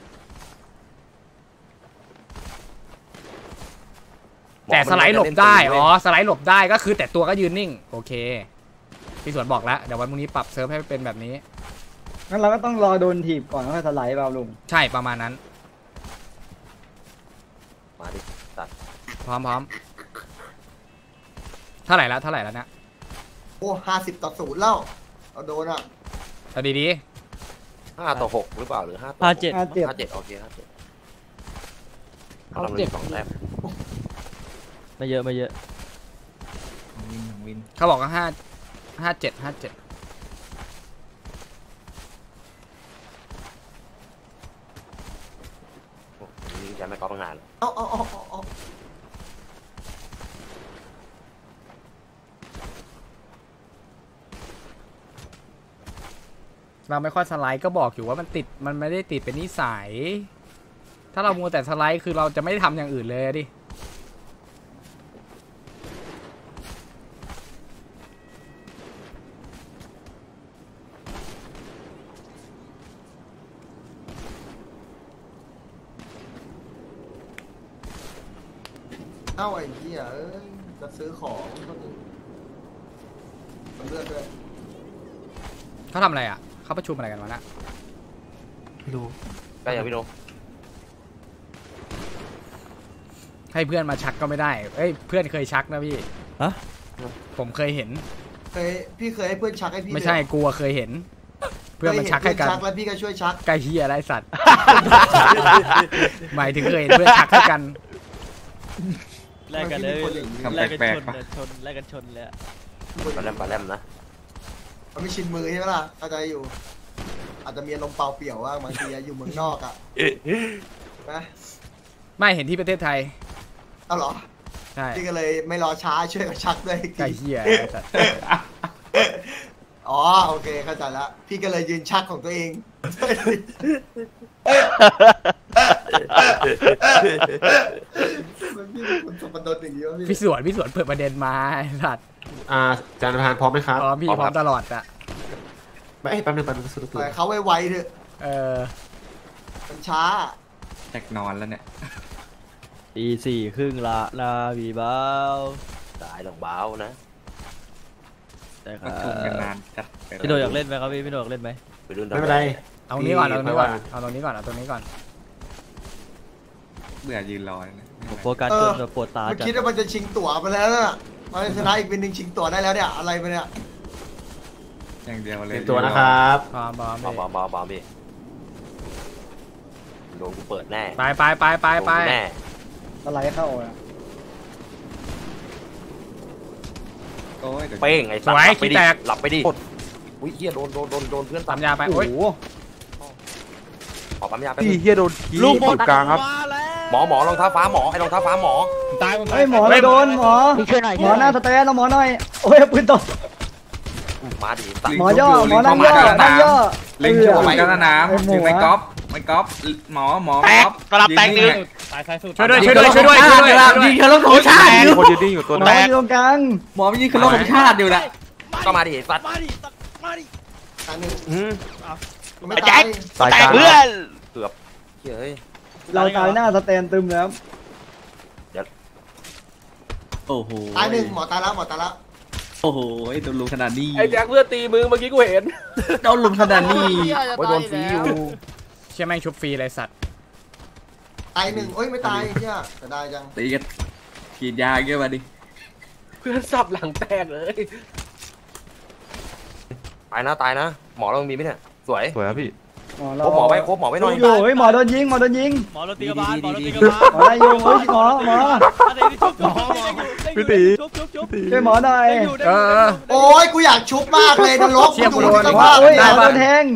แต่สไลด์หลบได้สไลด์หลบได้ก็คือแต่ตัวก็ยืนนิ่งโอเคพี่สวนบอกแล้วเดี๋ยววันพรุ่งนี้ปรับเซิร์ฟให้เป็นแบบนี้งั้นเราก็ต้องรอโดนถีบก่อนแล้วค่อยสไลด์เปล่าลุงใช่ประมาณนั้นมาดิสัตว์พร้อมเท่าไหร่แล้วเนี่ยโอ้50-0แล้วเอาโดนอ่ะเอาดี 5-6หรือเปล่าหรือ5-7 57โอเค57เราเล่น2แต้มไม่เยอะวินๆเขาบอกว่า57 นี่จะไม่ก๊อปงานเอาเราไม่ค่อยสไลด์ก็บอกอยู่ว่ามันไม่ได้ติดเป็นนิสัยถ้าเรามัวแต่สไลด์คือเราจะไม่ได้ทำอย่างอื่นเลยดิไอ้เหี้ยจะซื้อของมันเลือดด้วยเขาทำอะไรอ่ะเขาประชุมอะไรกันวะนะไม่รู้ก็อย่างพี่โนให้เพื่อนมาชักก็ไม่ได้เพื่อนเคยชักนะพี่ผมเคยเห็นพี่เคยให้เพื่อนชักให้พี่ไม่ใช่กลัวเคยเห็น เพื่อนมันชักให้กันชักแล้วพี่ก็ช่วยชักไก่เฮียอะไรสัตว์ หมายถึงเคยเห็นเพื่อนชักให้กันแลกกันเลยแลกกันชนเลยปลาแรมนะมันไม่ชินมือใช่ไหมล่ะเข้าใจอยู่ อาจจะมีอารมณ์เปล่าเปี่ยวว่างบางทีอยู่เมืองนอกอ่ะนะไม่เห็นที่ประเทศไทยเอาเหรอใช่พี่ก็เลยไม่รอช้าช่วยกับชักด้วยไก่เฮียอ๋อโอเคเข้าใจแล้วพี่ก็เลยยืนชักของตัวเองพี่สวนเปิดประเด็นมาไอ้สัตว์จานประธานพร้อมไหมครับพร้อมพี่พร้อมตลอดอะไม่แป๊บนึงสุดปล่อยเขาไวๆเถอะมันช้าแตกนอนแล้วเนี่ยตี4 ครึ่งละนาบีเบาตายหลงเบานะแต่คก็รับจุ่มกันนานจัดพี่โดอยากเล่นไหมครับพี่โดอยากเล่นไหมไปรุ่นไม่เป็นไรเอาตรงนี้ก่อนเอาตรงนี้ก่อนเบื่อยืนรอนะผมโฟกัสจนแบบปวดตามันจัดคิดว่ามันจะชิงตั๋วไปแล้วน่ะมันชนะอีกวินหนึ่งชิงตั๋วได้แล้วเนี่ยอะไรไปเนี่ยอย่างเดียวเลยเตรียมตัวนะครับบบอมพี่โดนกูเปิดแน่ไปแน่สไลด์เข้าอ่ะโอ้ยเดี๋ยวเป้งไอ้สัตว์หลับไปดิอุ้ยเฮียโดนเพื่อนปั๊มยาไปโอ้ยขอปั๊มยาไปพี่เฮียโดนขี้อยู่กลางครับหมอรองเท้าฟ้าหมอไอ้รองเท้าฟ้าหมอตายเฮ้ยหมอโดนหมอช่วยหน่อยหมอหน้าสแตนเราหมอหน่อยโอ้ยปืนตกมาดิสัตว์หมอย่อหมอนั่งย่อเล็งชัวร์ไปกันนะน้ำถึงในก๊อฟไม่ก๊อฟหมอแตกสลับแตกหนึ่งช่วยด้วยยิงเคารพธงชาติอยู่คนยืนดิ้งอยู่ตัวหมนึอง อยู่ตรงกลางหมอไม่ยิงเคารพธงชาติอยู่นะก็มาดิสัตว์ตายหนึ่งไม่แจ็ตายคแตกเพื่อนเฮ้ยเราตายหน้าสแตนตึมแล้วโอ้โหตายหนึ่งหมอตายแล้วหมอตายแล้วโอ้โหโดนลุมขนาดนี้ไอ้แจ็คเพื่อนตีมือเมื่อกี้กูเห็นโดนลุมขนาดนี้โอ้ยโดนฟรีอยู่เชี่ยแม่งชุบฟรีเลยสัตว์ตายหนึ่งโอ้ยไม่ตายเฮียแต่ได้จังตีกันฉีดยาเยอะมาดิเพื่อนสับหลังแตกเลยตายนะ หมอเรามีไหมเนี่ยสวยสวยครับพี่หมอคเรารบหมอไว้หน่อยอยู่เฮ้ยหมอโดนยิงหมอโดนยิงหมอโรตีกบาลหมอโรตีกบาลหมอได้อยู่เฮ้ยหมอพี่ตีช่วยหมอหน่อยโอ้ยกูอยากชุบมากเลยนรกเชี่ยกูดูโดนสภาพโอ้ยหเนี่มยอโดนแทง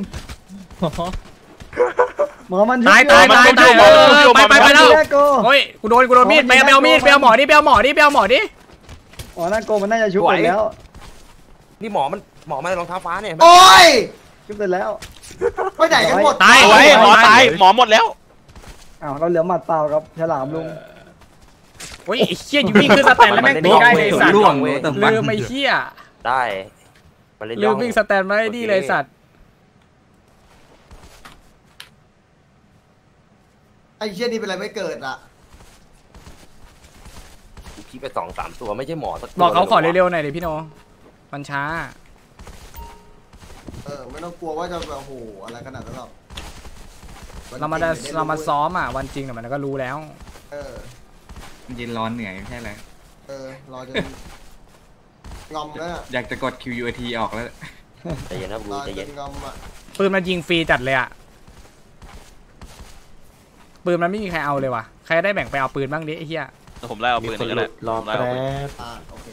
หมอมันตายไปแล้วโอ้ยกูโดนมีดไปเอามีดไปเอาหมอดิไปเอาหมอดิหมอนั่นโกมันน่าจะชุบไปแล้วนี่หมอมันรองเท้าฟ้าเนี่ยโอ้ยชุบเสร็จแล้วไปไหนกันหมดตายไว้หมอตายหมอหมดแล้วอ้าวเราเหลือหมัดเปล่ากับฉลามลุงโอ้ยไอ้เชี่ยอยู่วิ่งขึ้นสแตนแล้วแม่งตีได้เลยสัตว์ล่วงเลยลืมไอ้เชี่ยได้มันเล่นลืมวิ่งสแตนไม่ได้ดีเลยสัตว์ไอ้เชี่ยนี่เป็นอะไรไม่เกิดอ่ะคิดไป2-3 ตัวไม่ใช่หมอสักบอกเขาขอเร็วๆหน่อยดิพี่โนมันช้าไม่ต้องกลัวว่าจะแบบโอ้โหอะไรขนาดนั้นหรอกเรามาซ้อมอ่ะวันจริงแต่มันก็รู้แล้วยินร้อนเหนื่อยไม่ใช่เลยรอจนงอมแล้วอยากจะกด QUT ออกแล้วใจเย็นนะบูรอใจจเย็นนงอมอ่ะปืนมันยิงฟรีจัดเลยอ่ะปืนมันไม่มีใครเอาเลยว่ะใครได้แบ่งไปเอาปืนบ้างดิไอ้เหี้ยผมไล่เอาปืนนี่ก็ได้รอแป๊บโอเค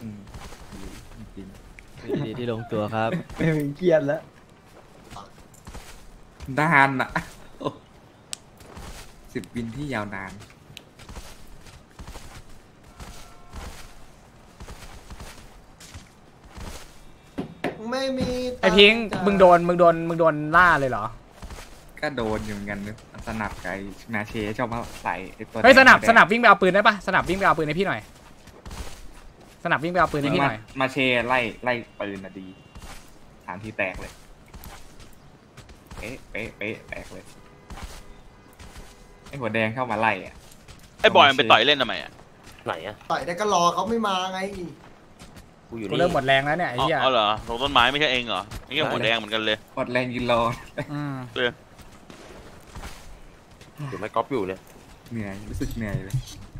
ดีที่ลงตัวครับไม่ถึงเกียดแล้วนานอ่ะ10 วินที่ยาวนานไม่มีไอ้พิงค์มึงโดนล่าเลยเหรอก็โดนอยู่เหมือนกันนะสนับไก่นาเชชอบมาใส่ไอ้ตัวเฮ้ยสนับวิ่งไปเอาปืนได้ปะสนับวิ่งไปเอาปืนให้พี่หน่อยสนับวิ่งไปเอาปืนให้พี่หน่อยมาเชไล่ปืนน่ะดีฐานที่แตกเลยเป๊ะแตกเลยไอ้หัวแดงเข้ามาไล่อ่ะไอ้บอยมันไปต่อยเล่นทำไมอ่ะไหนอะต่อยได้ก็รอเขาไม่มาไงกูอยู่กูนี่เริ่มหมดแรงแล้วเนี่ยไอ้เหี้ยเอาเหรอลงต้นไม้ไม่ใช่เองเหรอไอ้เงี้ยหัวแดงเหมือนกันเลยกดแรงยินรออยู่ไม่ก๊อปอยู่เนี่ยเหนื่อยรู้สึกเหนื่อยเลย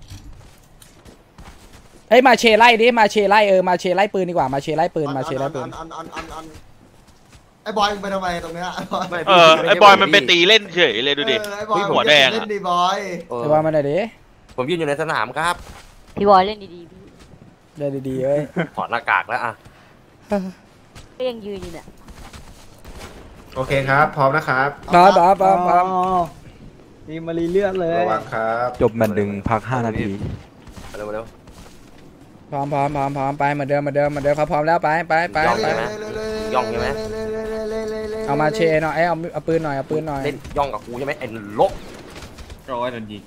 เฮ้ยมาเชไล่ดิมาเชไล่มาเชไล่ปืนดีกว่ามาเชไล่ปืนมาเชไล่ปืนไอ้บอยมึงไปทำไมตรงเนี้ยไอ้บอยมันไปตีเล่นเฉยเลยดูดิไอ้บอยหัวแดงเล่นดีบอยไอ้บอยมาหน่อยดิผมยืนอยู่ในสนามครับพี่บอยเล่นดีๆพี่ได้ดีๆเว้ยถอดหน้ากากแล้วอะก็ยังยืนอยู่เนี่ยโอเคครับ พร้อมนะครับบ้ามีมารีเลือดเลยระวังครับจบแมตช์หนึ่งพัก5 นาทีเร็วพร้อมไปเหมือนเดิมเขาพร้อมแล้วไปย่องใช่ไหมเอามาเชหน่อยเอาปืนหน่อยเล่นย่องกับกูใช่ไหมไอ้ลกร้อยโดนยิง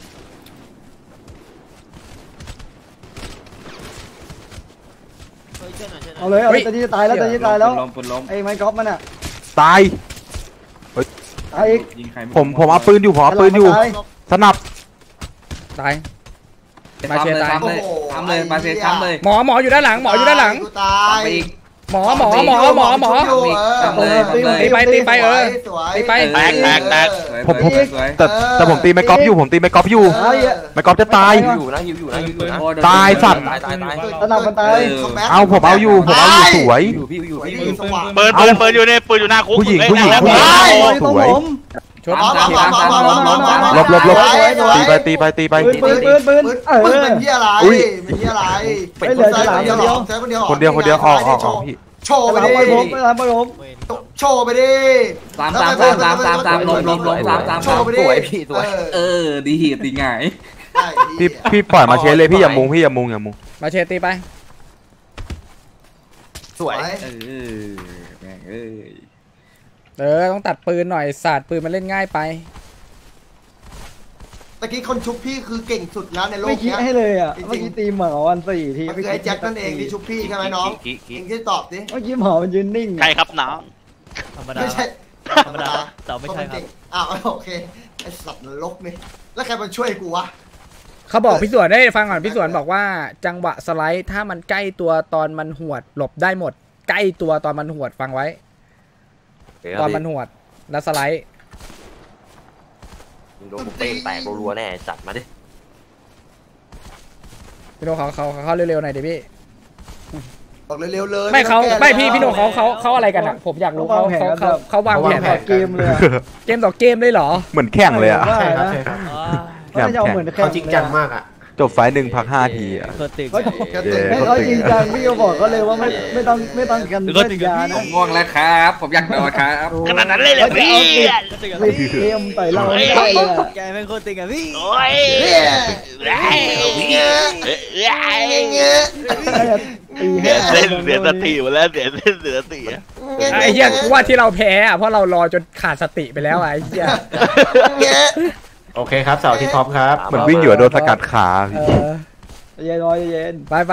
เอาเลยตอนนี้ตายแล้วแล้วปืนล้มไอ้ไม้กอล์ฟมันอ่ะตายตายอีกยิงใครผมเอาปืนอยู่สนับตายมาเชตายซ้ำเลยมาเชซ้ำเลยหมออยู่ด้านหลังตายหมอตีไปตีไปแต่ผมตีไม่ก๊อปอยู่ไม่ก๊อปจะตายอยู่นะตายสัตว์ตายสนับมันตายเอาผมเอาอยู่สวยอยู่พี่อยู่ปืนอยู่เนี่ยปืนอยู่หน้าคุกผู้หญิงสวยชุบลบตีไปปืนปืนเป็นที่อะไรเป็นที่อะไรไม่เหลือฉลามเดียวคนเดียวออกพี่โชว์ไปดิ โชว์ไปดิ 3ลม3 สวยพี่สวยดีตีง่ายพี่ปล่อยมาเชเลยพี่อย่ามุงมาเชตีไปสวยแม่งต้องตัดปืนหน่อยศาสตร์ปืนมันเล่นง่ายไปตะกี้คนชุบพี่คือเก่งสุดแล้วในโลกไม่คิดเนี้ยให้เลยอ่ะจริงๆเมื่อกี้ตีหมาวัน4 ทีมันคือไอ้แจ็คนั่นเองที่ชุบพี่ใช่ไหมน้องเองที่ตอบดิเมื่อกี้หมามันยืนนิ่งใช่ครับน้องธรรมดาไม่ใช่ธรรมดาแต่ไม่ใช่ครับอ้าวโอเคไอ้สัตว์นรกนี่แล้วใครมันช่วยกูวะเขาบอกพี่สวนได้ฟังก่อนพี่สวนบอกว่าจังหวะสไลด์ถ้ามันใกล้ตัวตอนมันหวดหลบได้หมด ใกล้ตัวตอนมันหวดฟังไว้ ตอนมันหวดแล้วสไลด์โดนเป้งแตกรัวๆแน่จัดมาดิพี่โนเขาเร็วๆหน่อยดิพี่บอกเร็วๆเลยไม่เขาต้องแก้ไม่พี่แล้วพี่โนเขาอะไรกันอ่ะผมอยากรู้เขาวางแผนต่อเกมเลยอะเกมต่อเกมเลยเหรอเหมือนแข่งเลยอ่ะว่าใช่ครับนะใช่ครับเขาจะเอาเหมือนแข่เขางจริงจังมากอ่ะจบไฟล์1 พัก 5 ทีอ่ะเกิดตึกเขาให้เขาจริงจังพี่ก็บอกเขาเลยว่าไม่ต้องกันเล่นยาผนะมง่วงแล้วครับ ผมอยากนอนครับขนาดนั้นเลยเหรอพี่รีบเกมต่อยเราไม่ได้เลยอะแกเป็นคนตึกอะพี่โอ้ยตีให้เสียสติหมดแล้วเสียสติไอ้เหี้ยกูว่าที่เราแพ้อะเพราะเรารอจนขาดสติไปแล้วอะไอ้เหี้ยโอเคครับเสาร์อาที่พร้อมครับเหมือนวิ่งอยู่อะโดนสกัดขาเย็นน้อยเย็นไป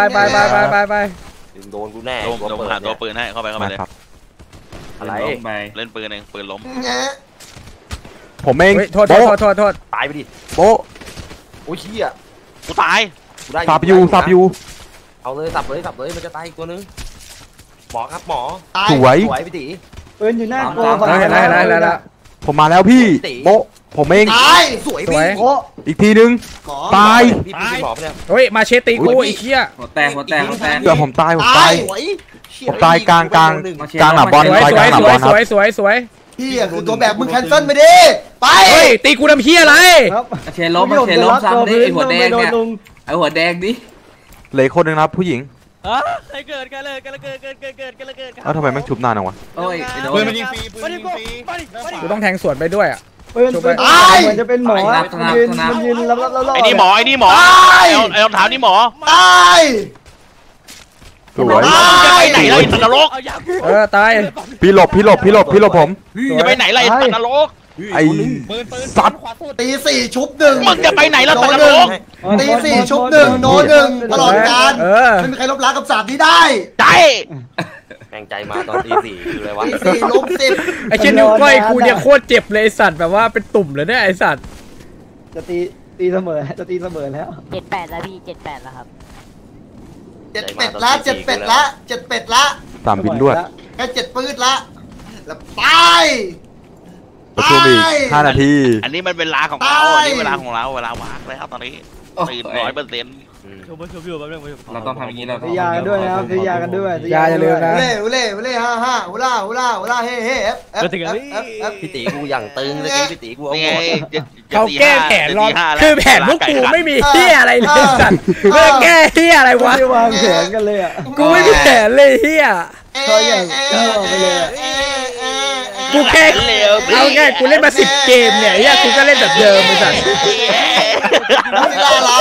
โดนกูแน่ลมหาตัวปืนให้เข้าไปมาเลยครับอะไรล้มไปเล่นปืนเองปืนล้มผมเองโทษตายไปดิโบ๊ะโอ้ยเชี่ยกูตายกูได้สับอยู่เอาเลยสับเลยมันจะตายอีกตัวนึงหมอครับหมอสวยสวยพี่ตีปืนอยู่หน้าโกเห็นแล้วผมมาแล้วพี่โบ๊ะผมเองตายสวยสวยโอ้อีกทีนึงหมอตายพี่เป็นหมอปะเนี่ยเฮ้ยมาเชตีกูไอ้เหี้ยหัวแตกเดี๋ยวผมตายตายผมตายกลางหลับบอลสวยตายกลางหลับบอลครับสวยพี่อะคือตัวแบบมึงแคนเซิลไปดิ ไปเฮ้ยตีกูทำเหี้ยอะไรครับเชนล้มซ้ำดิไอหัวแดงเนี่ยไอหัวแดงดิเหลือคนหนึ่งนะครับผู้หญิงใครเกิดกันเลยเอ้าทำไมไม่ชุบนานจังวะโอ้ยไอโดปืนนมันยิงฟรีปืนยิงฟรีกูต้องแทงสวนไปด้วยอ่ะปืนเหมือนจะเป็นหมอมันยืนแล้วไอ้นี่หมอไอ้รองเท้านี่หมอตายสวยจะไปไหนล่ะไอ้สัตว์นรกตายพี่หลบผมจะไปไหนล่ะไอ้สัตว์นรกไอ้สัตว์ตี4 ชุบ 1 มึงจะไปไหนล่ะสัตว์นรกตี4 ชุบ 1 โน 1ตลอดการไม่มีใครลบล้างกับศาสตร์นี้ได้ใจแม่งใจมาตอนตี 4คืออะไรวะตี4 ลบ 10 ไอ้เช่นนิ้วก้อยกูเนี่ยโคตรเจ็บเลยไอ้สัตว์แบบว่าเป็นตุ่มเลยเนี่ยไอ้สัตว์จะตีเสมอแล้ว 78แล้วพี่78แล้วครับ 7 เป็ดละ7 เป็ดละ7 เป็ดละ 3 วินด้วยแค่7 ปืดละแล้วไปประชุมอีก5 นาทีอันนี้มันเวลาของเราอันนี้เวลาของเราเวลาหวากแล้วตอนนี้ตื่น100% ชุบอยู่แป๊บนึงเราต้องทำอย่างนี้เราซื้อยากันด้วยนะครับซื้อยากันด้วยยาอย่าลืมนะอุเล่55อุล่าเฮ้F พี่ตีกูอย่างตึงเลยพี่ตีกูเอานี่หไงมดเขาแก้แผนรอคือแผนพวกกูไม่มีเหี้ยอะไรเลยสัตว์เพื่อแก้เหี้ยอะไรวะไม่ได้วางแผนกันเลยอ่ะกูไม่มีแผนเลยเหี้ยเขาอย่างมั่วไปเลยอะกูแค่เอาง่ายกูเล่นมา10 เกมเนี่ยเหี้ยกูก็เล่นแบบเดิมไอ้สัตว์ไม่ได้หรอก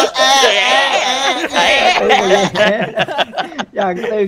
อย่างตึง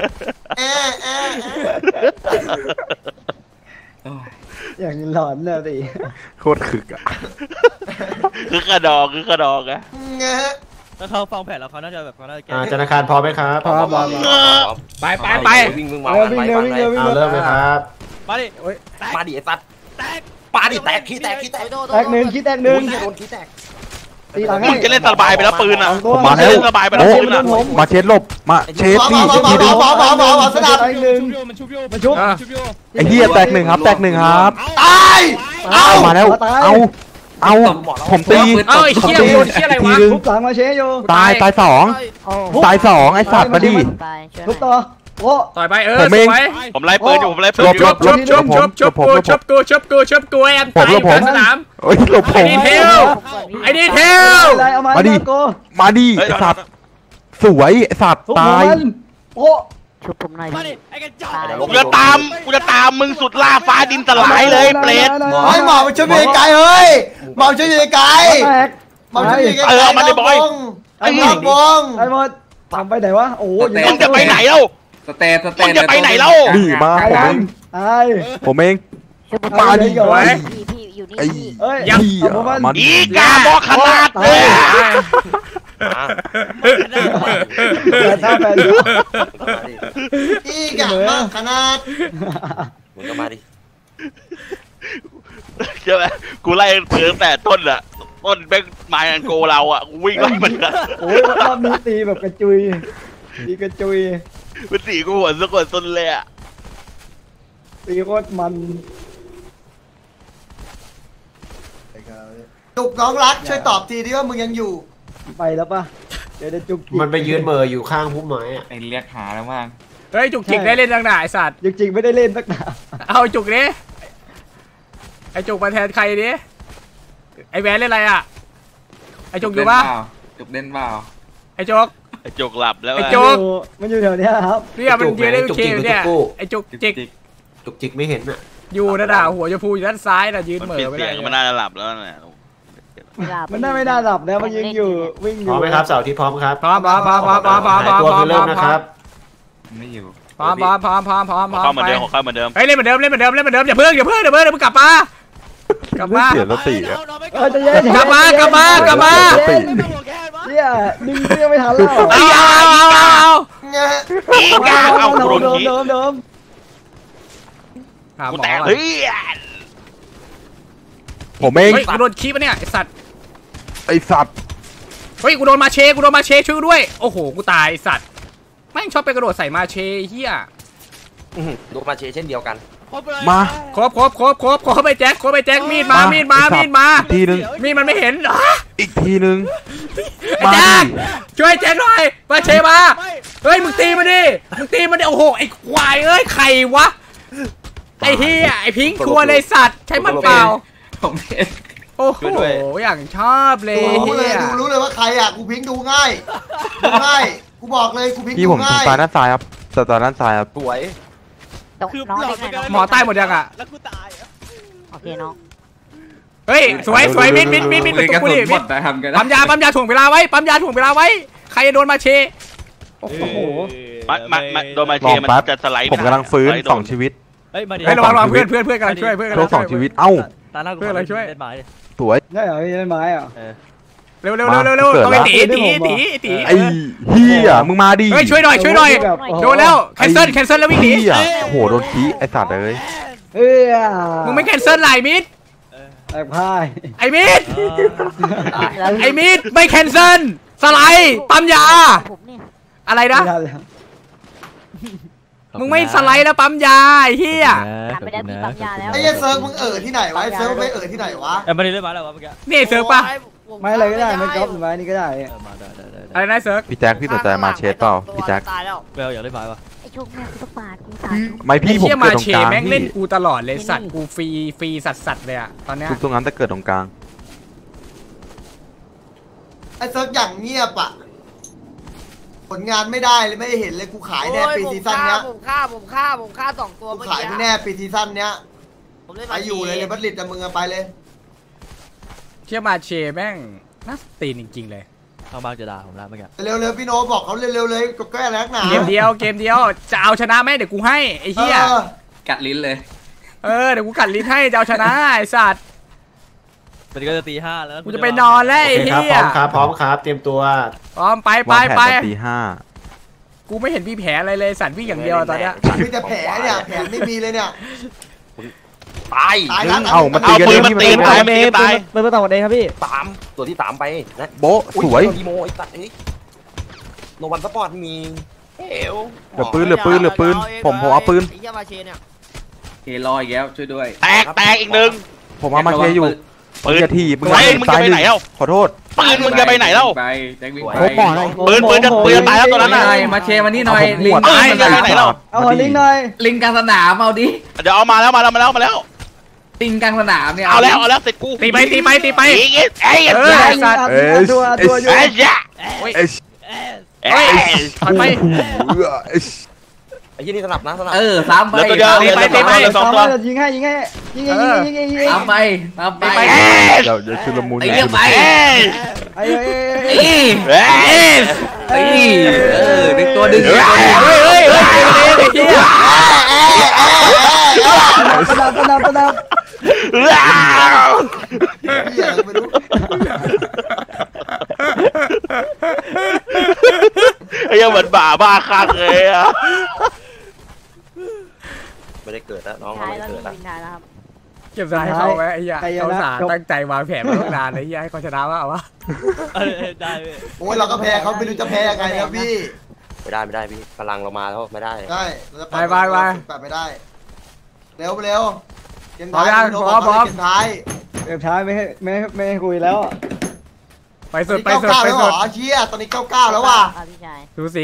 อย่างหลอนเลยสิโคตรคึกอ่ะคือกระดองอะถ้าเขาฟังแผนแล้วเขาน่าจะแบบเขาน่าจะแก้ธนาคารพร้อมไหมครับพร้อมไปวิ่งเร็วเอาเริ่มเลยครับมาดิมาดิไอ้สัตว์ปาดิแตกขี้แตกแตกหนึ่งขี้แตกหนึ่งโดนขี้แตกตีหลังมึงจะเล่นสบายไปแล้วปืนอ่ะผมมาแล้วเล่นสบายไปแล้วปืนอ่ะมาเช็ดหลบมาเช็ดพี่หมอสนับแตกหนึ่งมันชุบโยมาชุบไอ้เหี้ยแตกหนึ่งครับตายเอามาแล้วเอาผมตีเอ้าไอ้เหี้ยโดนเหี้ยอะไรวะทุบหลังมาเชยโยตาย2ตาย2ไอ้สัตว์มาดิไปช่วยทุบต่อโอ้ต่อยไปสวยผมไล่ปืนอยู่ผมไล่ปืนอยู่ชุบกูแอนตายกลางสนามเอ้ยหลบผมไอ้นี่เทลเอามาโกมาดิไอ้สัตว์สวยไอ้สัตว์ทุบตายมันโอ้ชุบผมหน่อยมาดิพี่ไอ้กระจอกตายกูจะตามมึงสุดล่าฟ้าดินสลายเลยเปรตให้หมอมาช่วยไกลเฮ้ยหมอช่วยไกลแตกหมอช่วยไกลไอ้หมดทำไปไหนวะโอ้ยมึงจะไปไหนเล่ามึงจะไปไหนเล่านี่มาผมเองมาดิพี่อยู่นี่ไอ้พี่เอ้ยเหี้ยมันอีกาบอกขนาดเลยถ้าแฟนอีกอะมากขนาดมึงก็มาดิใช่ไหมกูไล่เตือนแต่ต้นอะต้นแม่งมาอันโกเราอะวิ่งไล่มันอะโอ้ยรอบนี้ตีแบบกระจุยตีกระจุยมันตีกูหัวสะกดต้นเลยอะตีโคตรมันจุกน้องรักช่วยตอบทีดิว่ามึงยังอยู่ไปแล้วปะเดี๋ยวจะจุกมันไปยืนเหม่ออยู่ข้างพุ่มไม้อะไอ้เรียกหาแล้วมากเฮ้ยจุกจิกได้เล่นตั้งหนาไอสัตว์จริงๆไม่ได้เล่นสักหนาเอาจุกดิไอจุกมาแทนใครดิไอแวนเล่นอะไรอ่ะไอจุกอยู่ปะจุกเล่นเปล่าไอจุกไอ้จุกหลับแล้วไอ้อะจุกมันอยู่แถวเนี้ยครับเนี่ยมันยืนเล่นเคเนี่ยไอจุกจิกจุกจิกไม่เห็นอ่ะอยู่นะด่าหัวจะพูอยู่ด้านซ้ายนะยืนมันเหม่ปิดอไม่เสีได้ยงมันน่าจะหลับแล้วน่ะมันไม่น่าหลับนะมันยังอยู่วิ่งอพร้ยู่อมไหมครับเสาร์ที่พร้อมครับพร้อมหายตัวคือเริ่มนะครับไม่อยู่พร้อมเข้าเหมือนเดิมเข้าเหมือนเดิมเฮ้ยเล่นเหมือนเดิมอย่าเพิ่งเดี๋ยวเพิ่งกลับมเสียสติอะจะเย็นกลับมาเนี่ยดึงยังไม่ทันแล้วเอาอีกาเอาโดนขี้เดิมกูแตกเฮ้ยผมเองเฮ้ยกูโดนขี้ปะเนี่ยไอสัตว์ไอสัตว์เฮ้ยกูโดนมาเชช่วยด้วยโอ้โหกูตายไอสัตว์แม่งชอบไปกระโดดใส่มาเชเฮียดูมาเชเช่นเดียวกันมาครบไปแจ็คมีดมามีดมาอีกทีนึงมีดมันไม่เห็นอีกทีนึงไอ้แจ็คช่วยแจ็คหน่อยมาเชมาเฮ้ยมึงตีมันดิโอ้โหไอ้ควายเอ้ยใครวะไอ้เฮียไอ้พิงค์ชัวร์เลยสัตว์ใช้มันเปล่าผมเองโอ้โหอย่างชอบเลยรู้เลยรู้เลยว่าใครอ่ะกูพิงดูง่ายกูบอกเลยกูพิงพี่ดูผมง่ายตายด้านซ้ายครับแต่ตายด้านซ้ายครับสวยน้องเล็กหน่อยน้องหมอใต้หมดยังอ่ะโอเคน้องเฮ้ยสวยมิดประตูกูดิหมดแต่ทำกันปั๊มยาถ่วงเวลาไว้ใครจะโดนมาเชโอ้โหมาโดนมาเชมันจะสไลด์ผมกำลังฟื้น2 ชีวิตเฮ้ยมาดิให้ระวังเพื่อนกำลังช่วยโชว์2 ชีวิตเอ้าตาหน้ากูเพื่อนอะไรช่วยเล่นหมายดิสวยใช่เหรอพี่เล่นไม้อ่ะเร็วต้องไปตีไอ้เฮียมึงมาดิเฮ้ยช่วยหน่อยโดนแล้วแคนเซิลแล้ววิ่งหนีเฮียโอ้โหโดนขี้ไอสัตว์เลยเฮ้ยมึงไม่แคนเซิลไหลมิดแตกพ่ายไอ้มิดไม่แคนเซิลสไลด์ปั๊มยาผมเนี่ยอะไรนะมึงไม่สไลด์แล้วปั๊มยาไอ้เหี้ยไม่ได้มีปั๊มยาแล้วไอ้เซิร์ฟมึงที่ไหนวะเซิร์ฟไม่ที่ไหนวะมาดิเล่นหมายแล้ววะเมื่อกี้นี่เซิร์ฟปะไม่อะไรก็ได้ไม่ก๊อปหรือไม้นี่ก็ได้มาได้อะไรนะเซิร์ฟพี่แจ็คพี่สนใจมาเชสเปล่าพี่แจ็คตายแล้วเบลอยากเล่นหมายวะไอ้ชุกเนี่ยกูต้องปาดกูตายไม่พี่ผมเชี่ยเกิมาดตรงเชกลางแม่งเล่นพี่กูตลอดเลยสัตว์กูฟรีสัตว์เลยอะตอนเนี้ยทุกตรงนั้นแต่เกิดตรงกลางไอ้เซิร์ฟอย่างเงียบอ่ะผลงานไม่ได้เลยไม่เห็นเลยกูขายแน่ปีซีซั่นเนี้ยผมฆ่า2 ตัวกูเมื่อขายกี้ไม่แน่ปีซีซั่นเนี้ยผมเล่นไปอยู่เลยบัตลิตแต่มึงไปเลยเชี่ยมาเชแม่งน่าตีนจริงๆเลยเอาบ้างจะด่าผมแล้วเมื่อกี้เร็วๆพี่โนบอกเขาเร็วๆเลยก็แก้แล้วหนาเกมเดียวจะเอาชนะไหมเดี๋ยวกูให้ไอ้เหี้ยกัดลิ้นเลยเดี๋ยวกูกัดลิ้นให้จะเอาชนะไอ้สัตว์มันก็จะตี 5แล้วกูจะไปนอนแล้วไอ้โอเคครับเหี้พยร้อมครับพร้อมครับเตรียมตัวพร้อมไปวางแผนตอนตี 5 กูไม่เห็นมีแผลอะไรเลยสัตว์วิ่งอย่างเดียวตอนเนี้ยมีแต่แผลเนี่ยแผลไม่มีเลยเนี่ยตายเอามาตีกันที่มันตีตายเปิดประตูเองครับพี่ตัวที่3ไปนะโบสวยดีโมไอ้สัตว์นี่โนวันสปอร์ตมีเอวเหลือปืนผมเอาปืนไอ้เหี้ยมาเชเนี่ยเฮลอยแก้วช่วยด้วยแตกอีกหนึ่งผมเอามาเชอยู่ปืนจะทีมึงมึงจะไปไหนเอ้าขอโทษปืนมึงจะไปไหนเล่าไปแจ็ควิ่งไปปืนจะตายแล้วตัวนั้นน่ะมาเชมานี่หน่อยลิงปืนมึงจะไปไหนเล่าเอาหัวลิงหน่อยลิงกลางสนามเอาดิเดี๋ยวเอามาแล้วลิงกลางสนามเนี่ยเอาแล้วติดกูตีไปไอ้สัตว์ตัวอยู่ไอ้ยะถอยไปไอ้ยี่นี่สนับนะสนับสามไปแล้วตัวเดียวตีไปสองตัวยิงให้ตามไปเดี๋ยวชุลมุนไอ้เหี้ยไปไอ้ดึงตัวดึงไอ้เหี้ยตะนับไม่รู้ไอ้ยังเหมือนบ้าบ้าคักเลยอะไม่ได้เกิดแล้วน้องไม่ได้เกิดแล้วเก็บได้เขาไว้ไอ้เหี้ยเขาสาตั้งใจวางแผนมาตั้งนานเลยไอ้เหี้ยให้เขาชนะว่าวะได้เลยโอ้ยเราก็แพ้เขาไม่รู้จะแพ้ยังไงแล้วพี่ไม่ได้พี่พลังเรามาแล้วไม่ได้ได้เราจะไปแบบไม่ได้เร็วเกมพร้อมท้ายยังพร้อมเกมท้ายเก็บท้ายไม่ให้คุยแล้วไปสุดแล้วเหรอเชี่ยตอนนี้99แล้วว่ะสูสี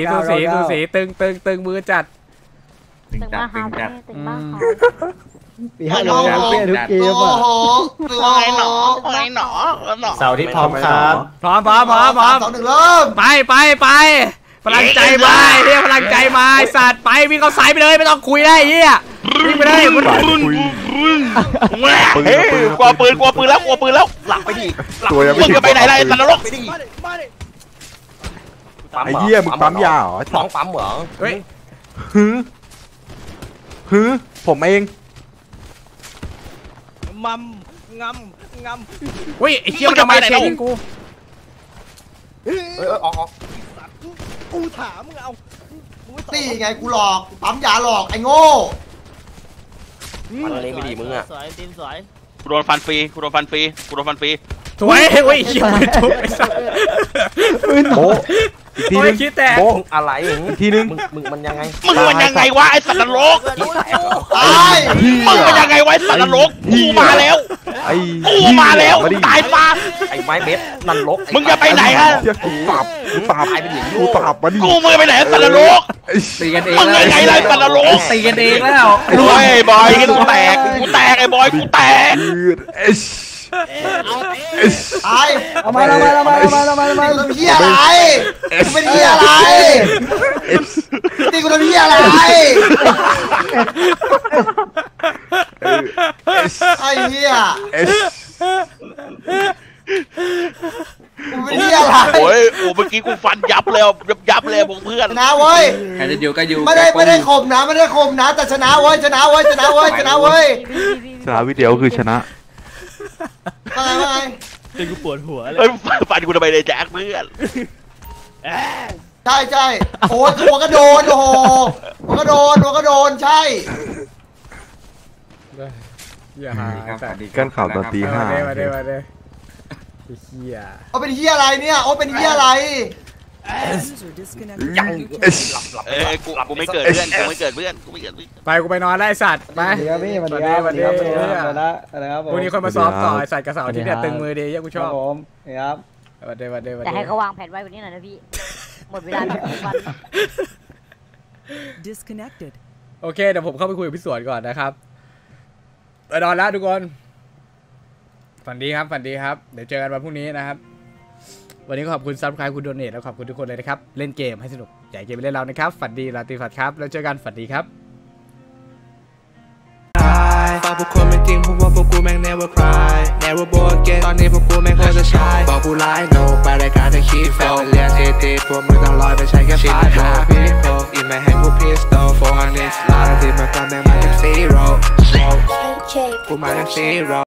มือจัดตึงจัดปี5เราเปลี่ยนทุกเกมโอ้อ่ะโหไอ้หนอไอ้หนอเสาร์ที่พร้อมครับพร้อม 2-1เริ่มไปพลังใจมาเฮียพลังใจมาไอ้สัตว์ไปวิ่งเข้าสายไปเลยไม่ต้องคุยได้เฮียวิ่งไปเลยเฮ้ยกลัวปืนแล้วหลังไปดิมึงจะไปไหนได้สันนรกไปดิไอ้เหี้ยมึงปั๊มยาเหรอน้องปั๊มเหรอเฮ้ยฮึผมเองมัมงำเฮ้ยไอ้เหี้ยมันจะมาเชนกูออกกูถามมึงเอานี่ไงกูหลอกปั๊มยาหลอกไอ้โง่มันเล่นไม่ดีมึงอ่ะสวยตีนสวยกูโดนฟันฟรีสวยเฮ้ยเหี้ยปืนทุบไอ้สัตว์โบอีกทีนึงคิดแต่โบอะไรอีกทีนึงมึงมันยังไงมึงมันยังไงวะไอ้สัตว์นรกตายมึงมันยังไงวะไอ้สัตว์นรกกูมาแล้วไอ้กูมาแล้วตายปะไอ้ไม้เบ็ดนันลกมึงจะไปไหนฮะกูปรับกูปรับมาดิกูมึงจะไปไหนสัตว์นรกตีกันเองมึงยังไงไรสัตว์นรกตีกันเองแล้วโอ้ยบอยกูแตกไอ้บอยกูแตกตายเอามาเป็นเหี้ยอะไรเป็นเหี้ยอะไรนี่กูเป็นเหี้ยอะไรไอ้เหี้ยกูเป็นเหี้ยอะไรโอ้ยเมื่อกี้กูฟันยับเลยพวกเพื่อนชนะเว้ยใครจะอยู่ก็อยู่ไม่ได้ข่มนะแต่ชนะเว้ยชนะวิเดียวคือชนะว่าไงจนกูปวดหัวเลยเฮ้ยฟันกูทำไมเลยแจ็คเพื่อนใช่โอ้ยหัวก็โดนโอ้โหหัวก็โดนใช่อย่าหากันข่าวตอนตี 5 มาเด้เฮียเอาเป็นเหี้ยอะไรเนี่ยโอ้เป็นเหี้ยอะไรยังกูไม่เกิดเพื่อนไปกูไปนอนได้สัตว์ไปสวัสดีครับพี่สวัสดีครับพรุ่งนี้คนมาซ้อมต่อใส่กระเสาที่เนี่ยตึงมือดีเยอะกูชอบผมครับวันเดย์แต่ให้เขาวางแผนไว้วันนี้หน่อยนะพี่หมดเวลาแล้ววันโอเคเดี๋ยวผมเข้าไปคุยกับพี่สวนก่อนนะครับไปนอนแล้วทุกคนฝันดีครับเดี๋ยวเจอกันวันพรุ่งนี้นะครับวันนี้ขอบคุณซับสไครป์คุณโดเนทแล้วขอบคุณทุกคนเลยนะครับเล่นเกมให้สนุกอยากเกมไปเล่นเรานะครับฝันดีราตรีฝันครับแล้วเจอกันฝันดีครับฝากพวกคนเป็นจริงพวกพวกกูแม่ง never cry never bow again ตอนนี้พวกกูแม่งโคตรจะชายบอกกูไลน์ no ไปรายการจะคิดโฟเรียนทีพวกมึงต้องลอยไปใช้แค่ไฟหาพี่โฟอีแม่ให้กูพิสโต400 ล้านที่มาทำแม่งมาจาก zero กูมาจาก zero